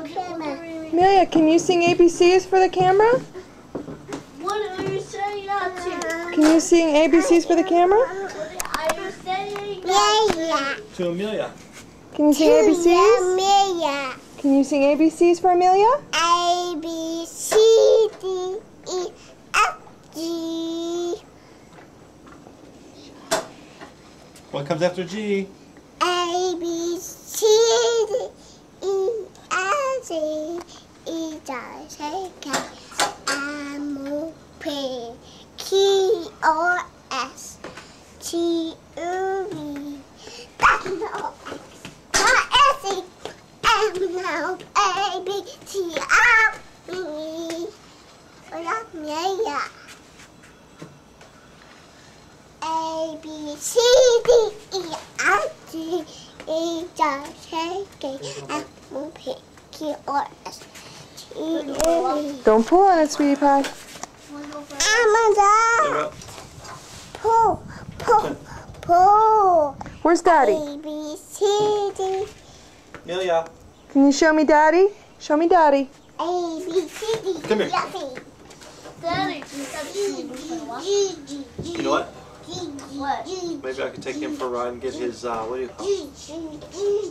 camera. Amelia, can you sing ABCs for the camera? What are you saying not to? Can you sing ABCs for the camera? What are you saying not to? To Amelia. Can you sing ABCs? Amelia. Can you sing ABCs for Amelia? A, B, C, D, E, F, G. What comes after G? A, B, C, D, E, F, G, E, J, K, M, P, Q, R, S, T, U, V, W, X, Y, S, E, M, N, A, B, T, R, B. Amelia. A, B, C, D, E, F, G, E, J, K, L, M, P, Q, R, S, T, U, V. Don't pull on it, sweetie pie. Amanda. Pull, pull, pull. Where's Daddy? A, B, C, D. Amelia. Can you show me Daddy? Show me Daddy. A, B, C, D. Come here. Daddy. You know what? What? Maybe I could take him for a ride and get his, what do you call it?